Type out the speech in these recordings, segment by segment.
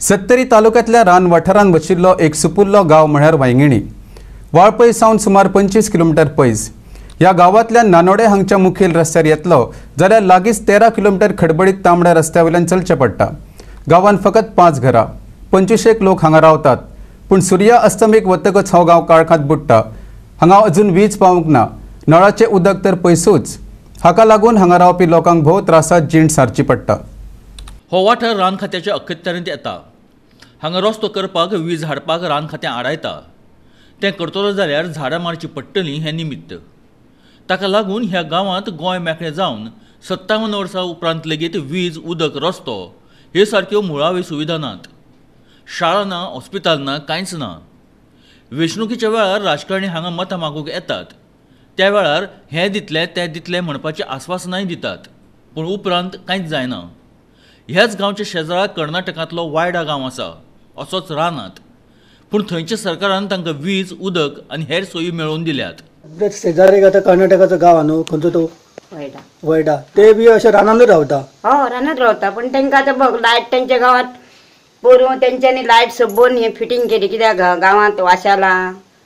सत्तरी तालुक्यातल्या रान वाठारांत वशिल्लो एक सुपुल्लो गांव म्हळ्यार वांयगिणी. वाळपय सावन सुमार 25 किलोमीटर पयस. ह्या गांवांतल्यान नानोडे हांगच्या मुखेल रस्त्यार येतलो जाल्यार लागींच 13 किलोमीटर खडबडीत तांबड्या रस्त्यावयल्यान चलचें पडटा. गांवांत फकत 5 घरां, 25 लोक हांगा रावतात. पूण सूर्य अस्तमेक वतकच हो गांव काळखांत बुडटा. हांगा अजून वीज पावूंक ना, नळाचें उदक तर पयसूच. हाका लागून हांगा रावपी लोकांक भोव त्रासात जीण सारची पडटा. हो वाठार रान खात्याच्या अखत्यारींत येता. हांगा रस्तो करपाक वीज हाडपाक रान खातें आडायता. तें करतलो जाल्यार झाडां मारची पडटलीं हें निमित्त. ताका लागून ह्या गांवांत गोंय मेकळें जावन 57 वर्सां उपरांत लेगीत वीज, उदक, रस्तो ह्यो सारक्यो मुळाव्यो सुविधा नात. शाळा ना, हॉस्पिटल ना, कांयच ना. वेंचणुकीच्या वेळार राजकारणी हांगा मतां मागूंक येतात. त्या वेळार हें दितलें तें दितलें म्हणपाची आस्वासनाय दितात, पूण उपरांत कांयच जायना. ह्याच गांवच्या शेजाराक कर्नाटकांतलो वायडा गांव आसा, असोच रानात. पूण थंयच्या सरकारान तांकां वीज, उदक आनी हेर सोयी मेळोवन दिल्यात. शेजारी आता कर्नाटकाचो गांव न्हू, खंयचो तो वयडा, ते बी अशे रानांतूच रावता. हो, रानात रावता. पण तांकां आतां बघ, लायट तेंच्या गांवांत पयरूं तेंच्यांनी लायट सबोन हे फिटींग केली. कित्याक गांवांत वाशाला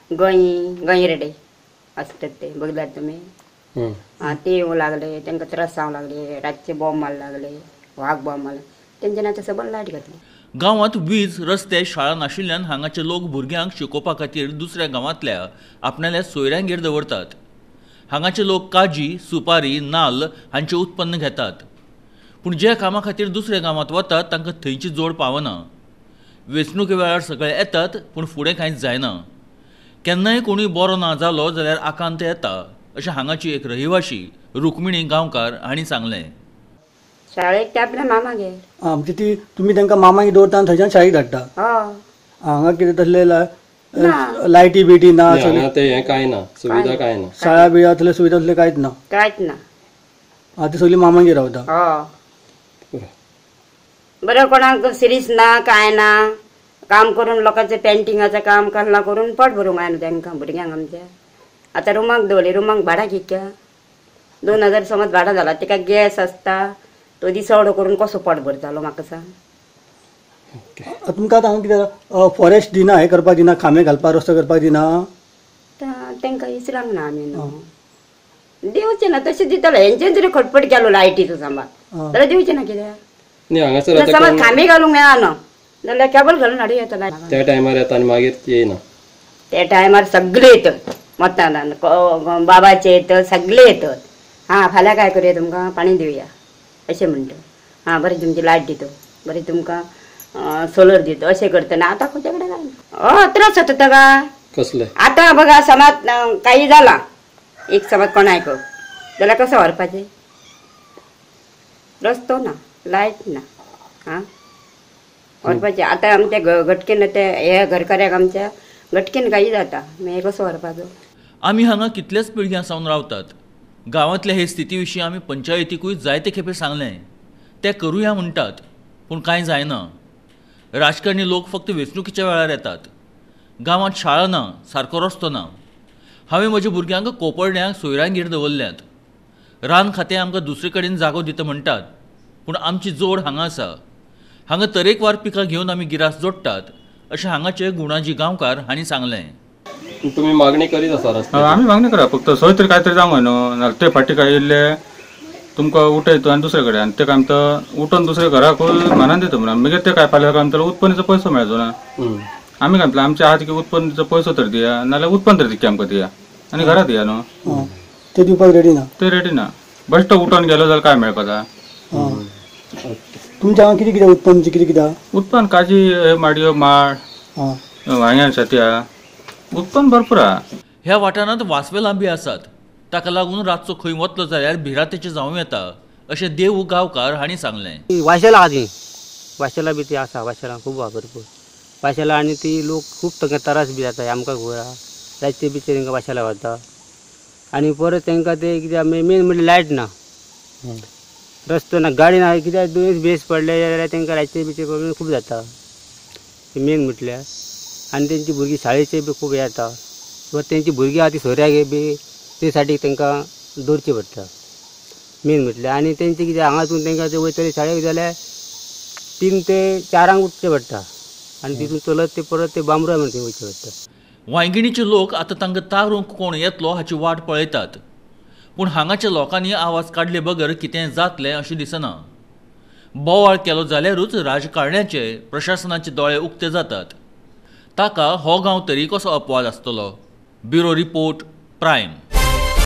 गंय रेडे असतात ते बघल्यार तुमी. ते येवं लागले, तांकां त्रास जावंक लागले, रातचे बॉम्ब मारले लागले, वाघ बॉम्ब मारले. तेंच्यांनी आतां सबन लायट घातली. गांवांत वीज, रस्ते, शाळा नाशिल्ल्यान हांगाचे लोक भुरग्यांक शिकोवपा खातीर दुसऱ्या गांवांतल्या आपणाल्या सोयऱ्यांगेर दवरतात. हांगाचे लोक काजी, सुपारी, नाल्ल हांचें उत्पन्न घेतात. पूण जे कामा खातीर दुसऱ्या गांवांत वतात तांकां थंयची जोड पावना. वेंचणुके वेळार सगळे येतात, पूण फुडें कांयच जायना. केन्नाय कोणूय बरो ना जालो जाल्यार आकांत येता, अशें हांगाची एक रहिवाशी रुक्मिणी गांवकार हांणी सांगलें. शाळेक ते आपल्या मामागेर. म्हणजे ती तुमी तांकां मामागेर दवरता आनी थंयच्यान शाळेक धाडटा. हांगा कितें तसले लायटी बिटी ना, हें कांय ना, सुविधा कांय ना. शाळा बिळा तसले सुविधा तसले कांयच ना. ती सगळी मामागेर रावता. बरं, कोणाक सिरीज ना, काय ना. काम करून लोकांचे पेंटिंगाचं काम कसला करून पोट भरूंक जायना तांकां भुरग्यांक आमच्या. आतां रुमाक दवरली, रुमाक भाडां कितक्या 2000 समज भाडां जाला. तिका गॅस आसता, तो दिसवडो करून कसो पोट भरतालो म्हाका सांग. तुमकां आतां हांगा कितें फॉरेस्ट दिना, हें करपाक दिना, खांबे घालपाक, रस्तो करपाक दिना. तांकां इसरांक ना आमी न्हू. दिवचे ना तशें दितलो. हेंचेन तरी खटपट केलो लायटीचो समज, जाल्यार दिवचे ना. कित्याक समज खांबे घालूंक मेळना जाल्यार केबल घालून हाडूं येता. त्या टायमार येता आनी मागीर येयना. त्या टायमार सगळे येतात, मतदान बाबाचे येतात, सगळे येतात. फाल्यां काय करूया, तुमकां पाणी दिवया अशें म्हणटा. बरें तुमची लायट दितो, बरें तुमकां सोलर दितो, अशें करतना. आतां खंयच्या कडेन जायना. त्रास जाता ताका. कसले आतां बघा, समज काही जाला, एक समज कोणाक जाल्यार कसं व्हरपाचें? रस्तो ना, लायट ना, व्हरपाचें. आतां आमच्या घटकेन ते हे घरकार्याक आमच्या घटकेन काही जाता, मागीर कसो व्हरपाचो? आमी हांगा कितलेच पिळग्यां सावन रावतात. गांवांतल्या हे स्थिती विशीं आमी पंचायतीकूय जायते खेपे सांगलें. ते करुया म्हणटात, पूण कांय जायना. राजकारणी लोक फक्त वेंचणुकीच्या वेळार येतात. गांवांत शाळा ना, सारको रस्तो ना. हांवें म्हज्या भुरग्यांक कोपर्ड्यांक सोयऱ्यांगेर दवरल्यात. रान खातें आमकां दुसरे कडेन जागो दिता म्हणटात, पूण आमची जोड हांगा आसा. हांगा तरेकवार पिकां घेवन आमी गिरास जोडटात, अशें हांगाचे गुणाजी गांवकार हांणी सांगलें. तुम्ही मागणी करीत आसा रस्त्याची? आमी मागणी करा, फक्त सोय तरी काय तरी जावंक न्हू. नाल्यार ते फाटी काय येयल्ले तुमकां उठयतो आनी दुसरे कडेन, आनी ते काय म्हणटा उठोवन दुसऱ्या घराकूय म्हणान दिता म्हणून. मागीर ते काय फाल्यां काय म्हणटा उत्पन्नाचो पयसो मेळचो ना. आमी काय म्हणटा आमच्या हात उत्पन्नाचो पयसो तर दिया, नाल्यार उत्पन्न तर दिया आमकां दिया, आनी घरा दिया न्हू. ते दिवपाक रेडी ना. ते रेडी ना. बेश्टो उठोवन गेलो जाल्यार काय मेळपाचा? तुमच्या हांगा कितें कितें उत्पन्न कितें उत्पन्न काजी, माडयो, माड, वांयग्यां, शेतया, उत्पन्न भरपूर आहा. ह्या वाठारांत वासवे लांबी आसात. ताका लागून रातचो खंय वतलो जाल्यार भिरांतेचें जावं येता, अशें देव गांवकार हांणी सांगलें. वाशेला आहा ती, वाशेला बी ती आसा. वाशेला खूब आहा भरपूर वाशेला. आनी ती लोक खूब तांकां त्रास बी जाता. आमकां खबर आहा, रातचे बिचे तांकां वाशेला वता. आनी परत तांकां ते कित्याक मेन म्हणजे लायट ना, रस्तो ना, गाडी ना. कित्याक दुयेंस बेस पडले जाल्यार तांकां रातचे बिचे प्रॉब्लेम खूब जाता. मेन म्हटल्यार. आनी तेंची भुरगीं शाळेचे बी खूब येता. व तेंची भुरगीं आहा ती सोयऱ्याक बी ते साठी तांकां दवरचें पडटा मेन म्हटल्यार. आनी तेंचे कितें हांगासून तांकां ते वयतले शाळेक जाल्यार 3 ते 4 उठचे पडटा आणि तिथून चलत ते परत ते बांबरा म्हणते वयचे पडटा. वांयगिणीचे लोक आतां तांकां तारूंक कोण येतलो हाची वाट पळयतात. पूण हांगाच्या लोकांनी आवाज काडले बगर कितें जातलें अशें दिसना. बोवाळ केलो जाल्यारूच राजकारण्याचे प्रशासनाचे दोळे उक्ते जातात. ताका हो गांव तरी कसो अपवाद आसतलो. Bureau report, prime.